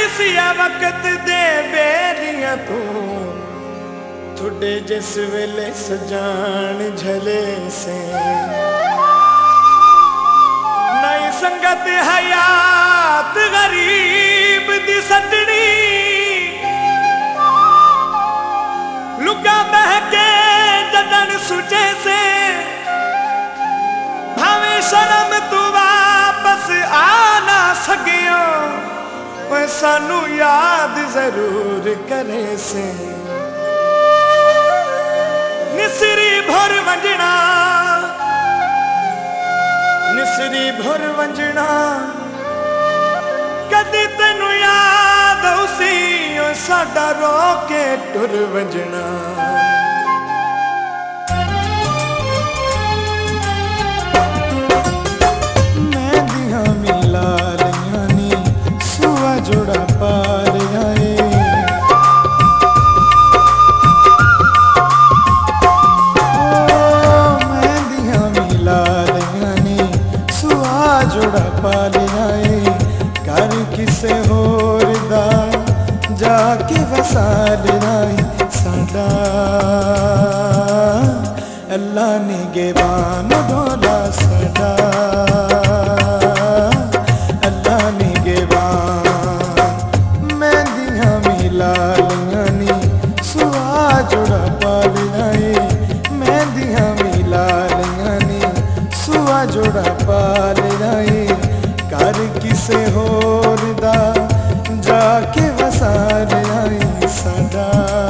सिया वक्त दे बेरियां तू थोड़े जिस वेले सजान झले से नई संगत हयात गरीब दी सजनी लुगा बहके जदन सुचे से भावे शर्म तू वापस आ ना सकियो सानू याद जरूर करे से निसरी भोर वंजना निसरी भोर वंजना कदी तेनू याद उसी साडा रो के टुर वंजना जोड़ा पाल आए मेहंदियां मिलाल यानी सुहा जोड़ा पाल आए कर किसे होर दा जाके वसाल आई साडा अल्लाह ने गेवान डोला साडा अल्लाह ने गेवान जोड़ा पाल आए मेहंदियां मिलालियानी सुआ जोड़ा पाल आए कर किसे होर दा जाके वसाल आई साडा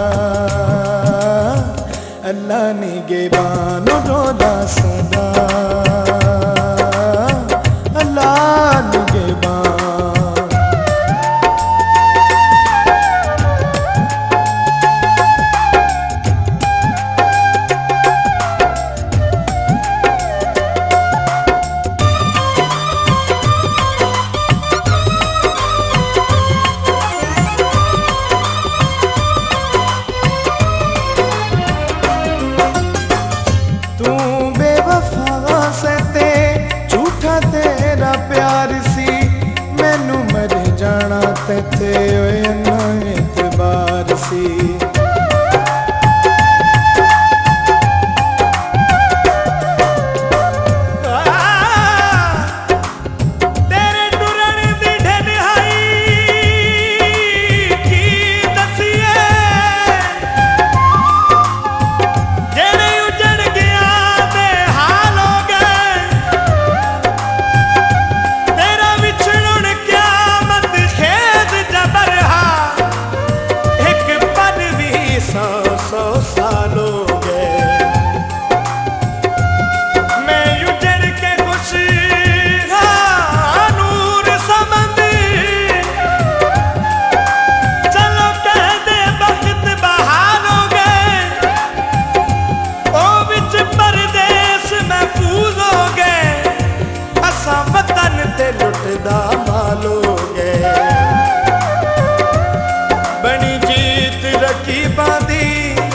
अल्लाह ने गेबान डोला साडा अल्लाह ने गेबान प्यार सी मैनू मर जाना ते ना एतबार सी तेरे टुरन दी ढनिहाई की दसिए जेड़े उजड़ गया ते हाल हो गए लुटदा माल हो गए बनी जीत रकीबा दी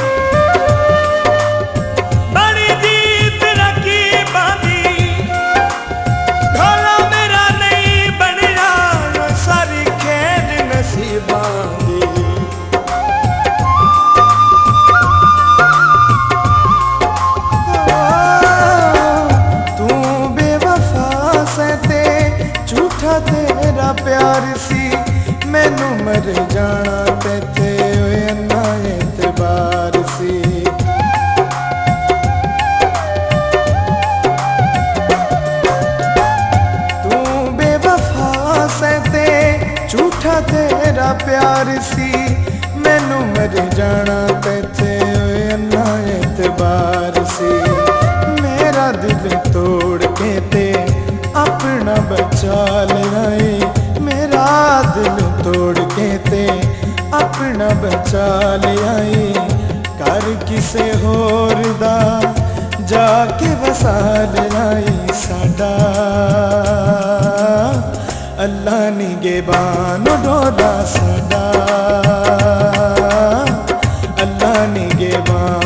बनी जीत रकीबा दी ढोला मेरा नहीं बनया सारी खेल नसीबा दी तेरा प्यार सी मैनू मर जाना ते ना एतबार सी तू बेवफा से ते झूठा तेरा प्यार सी मैनू मर जाना ते ना एतबार सी मेरा दिल तोड़ के ते अपना बचा लाए मेरा दिल तोड़ के ते अपना बचा लियाई कर किसे होर दा जाके वसाल आई साडा अल्लाह ने गेबान डोला साडा अल्लाह ने गेबान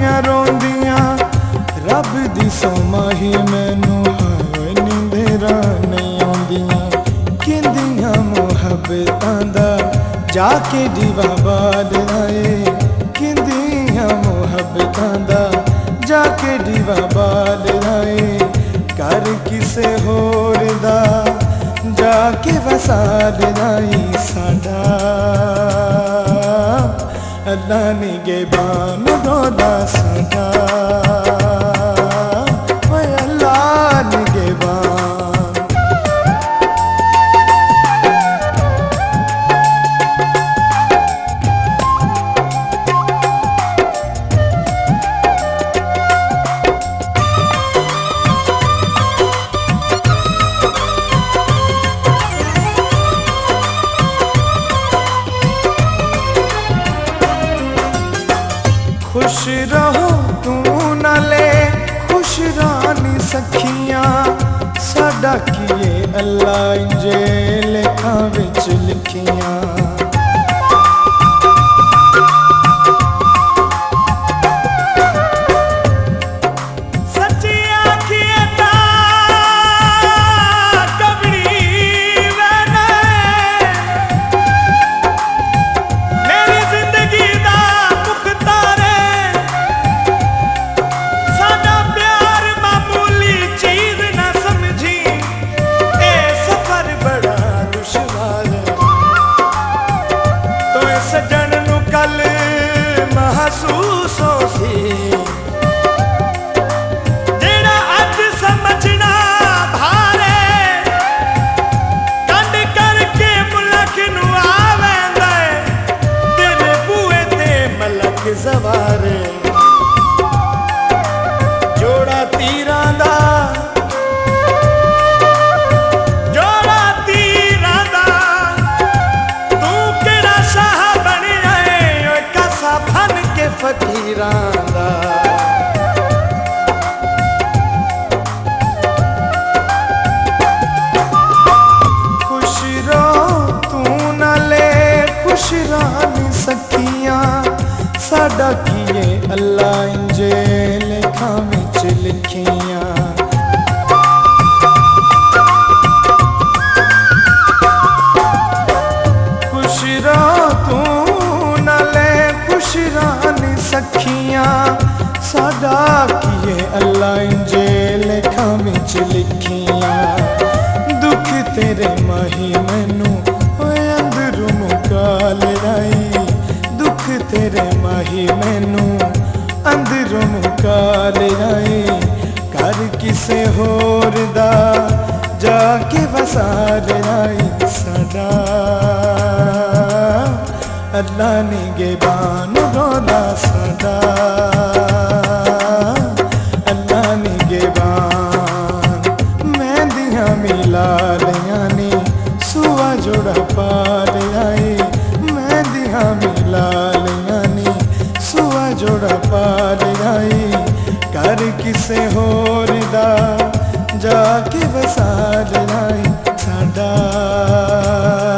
रातियां रोंदियां रब दी सोमाही मैनू हाय नींदरां नहीं आउंदियां किंदियां मुहब्बतां दा जाके दीवा बाल आए किंदियां मुहब्बतां दा जाके दीवा बाल आए कर किसे होर दा जाके वसाल आई साडा अल्लाह निगहबान रोदा साडा ओए अल्लाह निगहबान। खुश रहो तू नाले खुश रानी सखियां साडा किए अल्लाह इंजे लेखा विच लिखियां महसूस हो सी जेड़ा अज समझना भारे कंड करके मुलक नू आवेंदा तेरे बूए ते मलक सवारे जोड़ा तीरां दा फकीरां दा खुश रहो तू नाले खुश रानी सखियां साडा किए अल्लाह इंजे लेखा विच लिखियां खुश रहो तू नाले खुश रानी सखियां साडा किए अल्लाह इंजे लेखा विच लिखियां दुख तेरे माही मैनू ओए अंदरों मुका लड़ाई दुख तेरे माही मैनू अंदरों मुका लड़ाई कर किसे होर दा जाके वसा लड़ाई साडा अल्लाह निगहबान रोदा साडा अल्लाह निगहबान मेहंदियां मिला लियां नी सुआ जोड़ा पा लियाई मेहंदियां मिला लियां नी सुआ जोड़ा पा लियाई कर किसे होर दा जाके वसा लियाई साडा